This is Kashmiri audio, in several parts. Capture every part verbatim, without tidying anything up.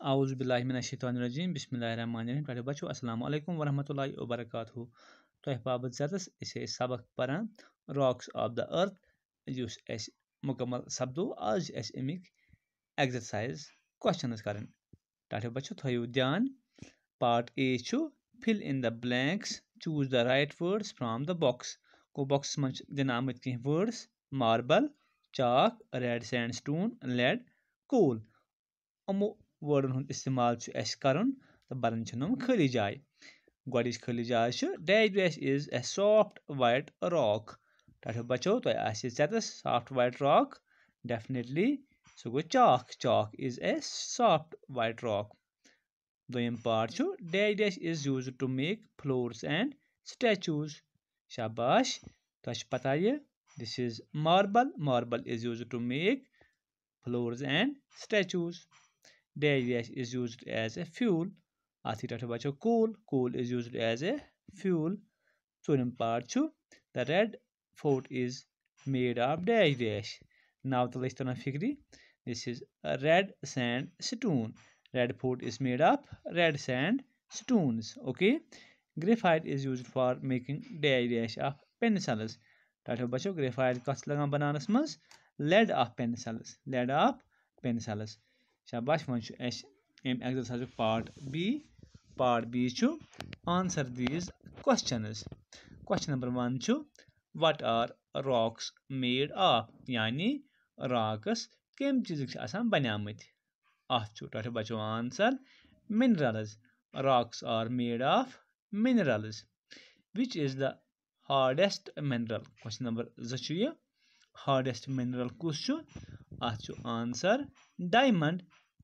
Auzu billahi mineşşeytanirracim. Bismillahirrahmanirrahim. Tۄہہِ बच्चो अस्सलाम वालेकुम वरहमतुल्लाहि वबरकातुहू. तۄہہِ باپتھ زیادس أسۍ ٲسۍ سبق پران راکس آف د أرتھ یُس اَسہِ مُکمل سپدو آز چھِ اَسہِ اَمِکۍ ایگزرسایز کوسچنز کرٕنۍ. ٹاٹھو بچو تھٲیِو دیان. پارٹ اے چھُ fill in the blanks choose the right words from the box. گوٚو بۄکسس منٛز چھِ دِنہٕ آمٕتۍ کینٛہہ words: marble, chalk, red sand stone, lead, coal. یِمو وٲڈن ہُنٛد استعمال چھُ اَسہِ کرُن تہٕ برٕنۍ چھِ نۄم خٲلی جاے. گۄڈٕنِچ خٲلی جاے چھِ dash dash is a soft white rock. ٹاٹھو بچو تۄہہِ آسہِ ژٮ۪تس سافٹ وایٹ راک. ڈیفنِٹلی سُہ گوٚو chalk. Chalk is a soft white rock. دوٚیِم پارٹ چھُ dash dash is used to make floors and statues. شاباش تۄہہِ چھِ پتہ یہِ this is marble. Marble is used to make floors and statues. Dash dash is used as a fuel. Athi ٹاٹھو بچو coal. Coal is used as a fuel. ژوٗرِم پارٹ چھُ the red fort is made of dash dash. ناو تلٕے چھِ تران فِکرِ. This is a red sand stone. Red fort is made of red sand stones. Okay. Graphite is used for making dash dash of pencils. ٹاٹھو بچو graphite کتھ چھِ لگان بناونس منٛز؟ lead of pencils. lead of pencils. شاباش وۄنۍ چھُ اَسہِ اَمہِ ایگزرسایزُک پارٹ بی. پارٹ بی چھُ answer these questions. Question number one چھُ what are rocks made of. یعنی راکس کمہِ چیٖزٕکۍ چھِ آسان بنیمٕتۍ. اتھ چھُ ٹاٹھو بچو answer minerals. Rocks are made of minerals. Which is the hardest mineral. Question number زٕ چھُ یہِ ہاڈیسٹ مِنرل کُس چھُ. اتھ چھُ answer diamond.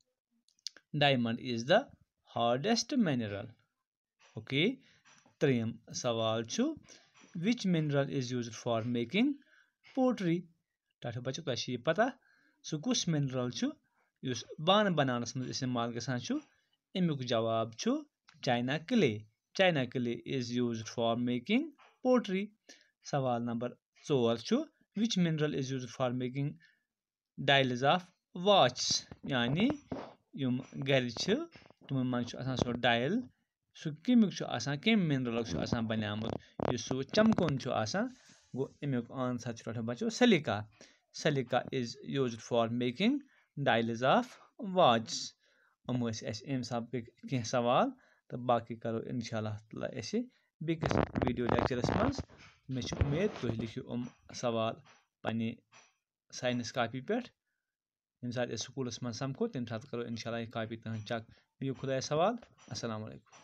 Diamond is the hardest mineral. Okay. ترٛیٚیِم سوال چھُ which mineral is used for making pottery. ٹاٹھو بچو تۄہہِ چھِ یہِ پتہ سُہ کُس مِنرل چھُ یُس بانہٕ بناونس منٛز استعمال گژھان چھُ. امیُک جواب چھُ china clay. China clay is used for making pottery. سوال نمبر ژور چھُ which mineral is used for making dials of watches. یعنی یِم گرِ چھِ تِمن منٛز چھُ آسان سُہ ڈایل سُہ کمیُک چھُ آسان کمہِ مِنرلُک چھُ آسان بنیومُت یُس سُہ چمکُن چھُ آسان. گوٚو امیُک آنسر چھُ ٹاٹھو بچو silica. Silica is used for making dials of watches. یِم ٲسۍ اَسہِ اَمہِ سبقٕکۍ کینٛہہ سوال تہٕ باقٕے کرو انشاء اللہ تعالیٰ أسہِ بیٚکِس ویٖڈیو لیکچرس منٛز. مےٚ چھِ اُمید تُہۍ لیکھِو یِم سوال پننہِ ساینس کاپی پٮ۪ٹھ. ییٚمہِ ساتہٕ أسۍ سکوٗلس منٛز سمکھو تمہِ ساتہٕ کرو انشاء اللہ یہِ کاپی تُہنٛز چیک. بِہِو خۄدایس حوال. السلام علیکم.